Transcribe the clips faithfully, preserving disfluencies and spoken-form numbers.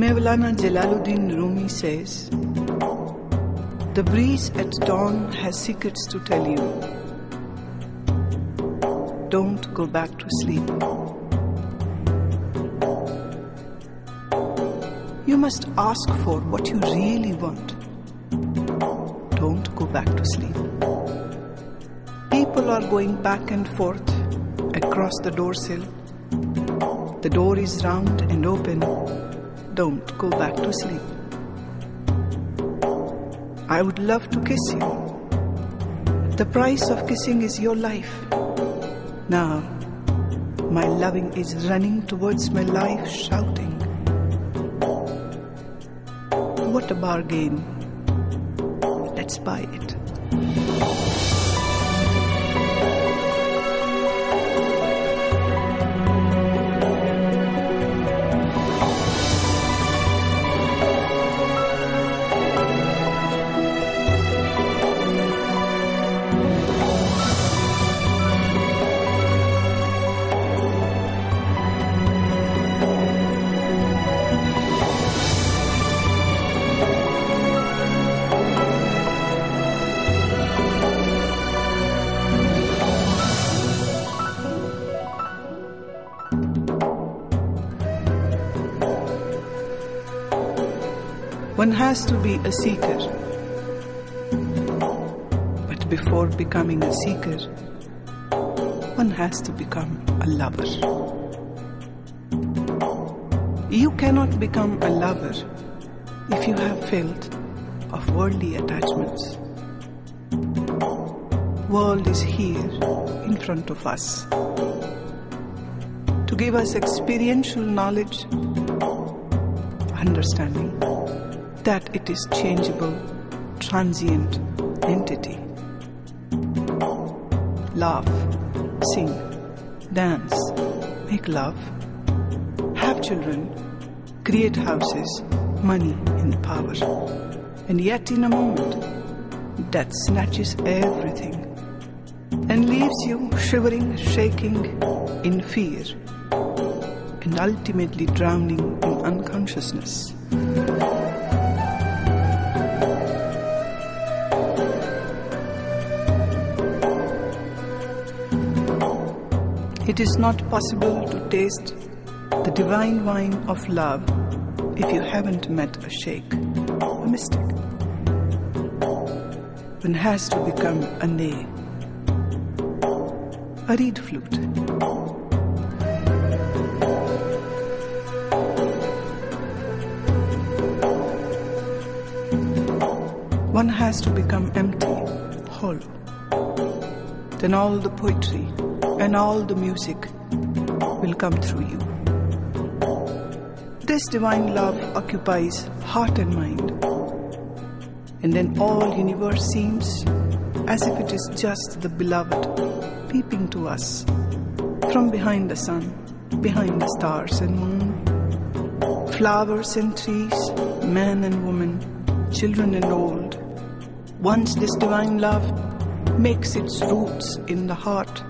Mevlana Jalaluddin Rumi says, "The breeze at dawn has secrets to tell you. Don't go back to sleep. You must ask for what you really want. Don't go back to sleep. People are going back and forth across the door sill. The door is round and open. Don't go back to sleep. I would love to kiss you. The price of kissing is your life. Now, my loving is running towards my life, shouting. What a bargain. Let's buy it." One has to be a seeker. But before becoming a seeker, one has to become a lover. You cannot become a lover if you have felt of worldly attachments. World is here in front of us to give us experiential knowledge, understanding that it is changeable, transient entity. Laugh, sing, dance, make love, have children, create houses, money and power. And yet in a moment, death snatches everything and leaves you shivering, shaking in fear and ultimately drowning in unconsciousness. It is not possible to taste the divine wine of love if you haven't met a sheikh, a mystic. One has to become a ney, a reed flute. One has to become empty, hollow. Then all the poetry and all the music will come through you. This divine love occupies heart and mind, and then all universe seems as if it is just the beloved peeping to us from behind the sun, behind the stars and moon, flowers and trees, man and woman, children and old. Once this divine love makes its roots in the heart,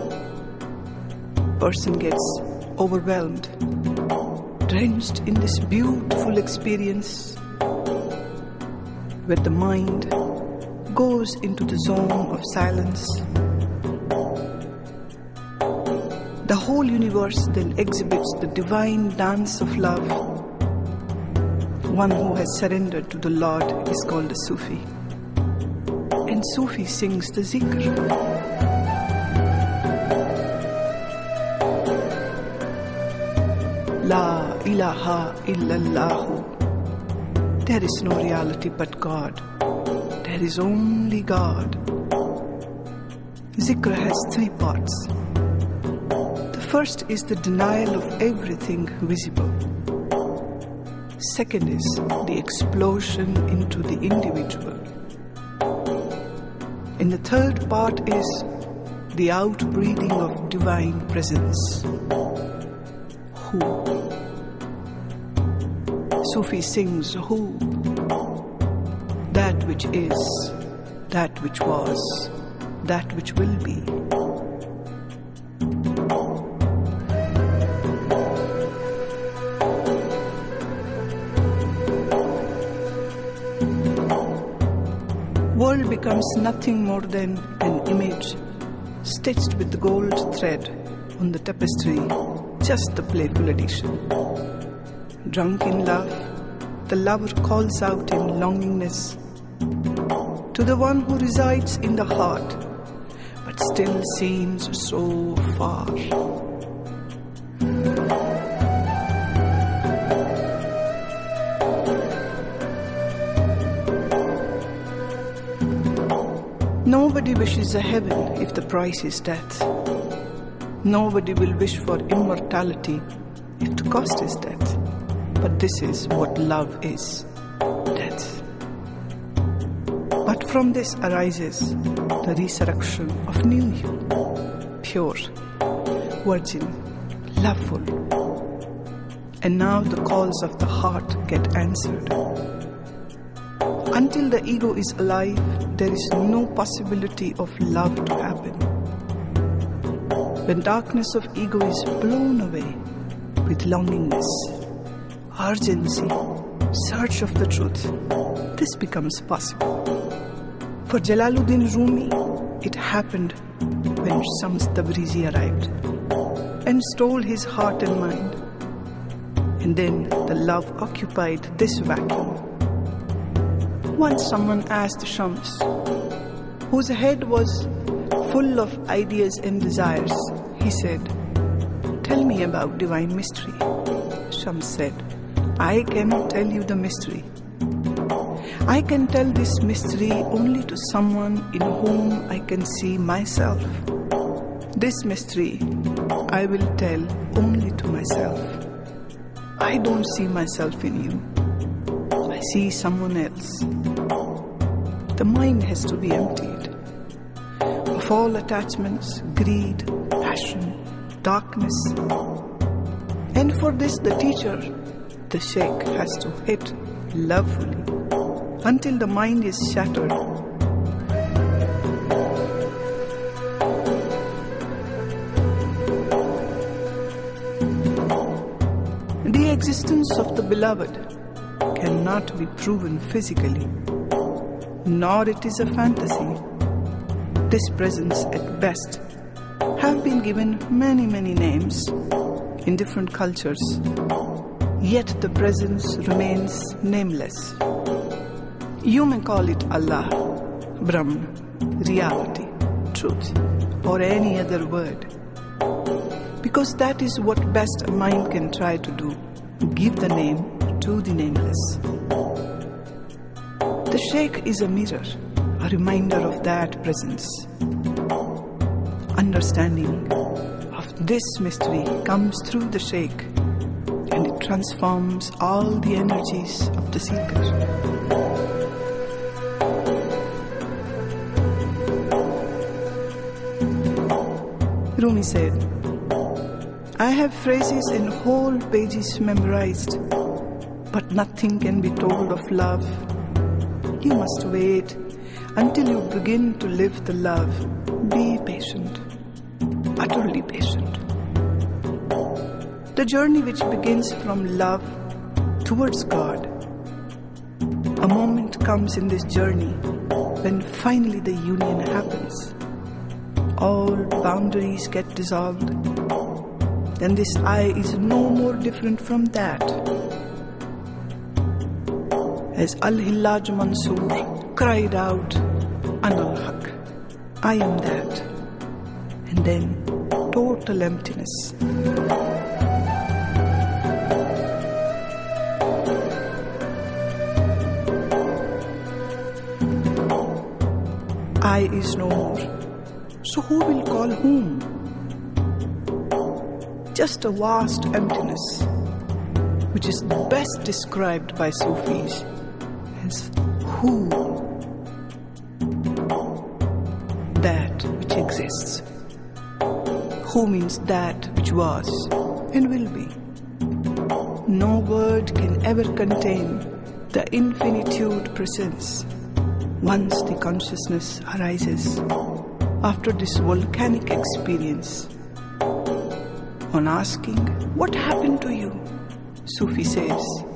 person gets overwhelmed, drenched in this beautiful experience where the mind goes into the zone of silence. The whole universe then exhibits the divine dance of love. One who has surrendered to the Lord is called a Sufi, and Sufi sings the Zikr. La ilaha illallahu. There is no reality but God. There is only God. Zikr has three parts. The first is the denial of everything visible. Second is the explosion into the individual. And the third part is the outbreathing of divine presence. Who? Sufi sings who? That which is, that which was, that which will be. becomes nothing more than an image stitched with gold thread on the tapestry, just the playful addition. Drunk in love, the lover calls out in longingness to the one who resides in the heart, but still seems so far. Nobody wishes a heaven if the price is death. Nobody will wish for immortality if the cost is death. But this is what love is, death. But from this arises the resurrection of new you, pure, virgin, loveful. And now the calls of the heart get answered. Until the ego is alive, there is no possibility of love to happen. When darkness of ego is blown away with longingness, urgency, search of the truth, this becomes possible. For Jalaluddin Rumi, it happened when Shams Tabrizi arrived and stole his heart and mind. And then the love occupied this vacuum. Once someone asked Shams, whose head was full of ideas and desires, he said, "Tell me about divine mystery." Shams said, "I cannot tell you the mystery. I can tell this mystery only to someone in whom I can see myself. This mystery I will tell only to myself. I don't see myself in you. I see someone else." The mind has to be emptied of all attachments, greed, passion, darkness. And for this the teacher, the sheikh, has to hit lovefully until the mind is shattered. The existence of the beloved cannot be proven physically, nor it is a fantasy. This presence at best have been given many, many names in different cultures, yet the presence remains nameless. You may call it Allah, Brahman, reality, truth, or any other word, because that is what best a mind can try to do, give the name to the nameless. The Sheikh is a mirror, a reminder of that presence. Understanding of this mystery comes through the Sheikh, and it transforms all the energies of the seeker. Rumi said, "I have phrases in whole pages memorized, but nothing can be told of love. You must wait until you begin to live the love. Be patient, utterly patient." The journey which begins from love towards God, a moment comes in this journey when finally the union happens. All boundaries get dissolved. Then this I is no more different from that. As Al-Hillaj Mansoor cried out, "Ana al-Haq, I am that," and then total emptiness. I is no more. So who will call whom? Just a vast emptiness, which is best described by Sufis as who, that which exists. Who means that which was and will be. No word can ever contain the infinitude presence. Once the consciousness arises after this volcanic experience, on asking, "What happened to you?" Sufi says,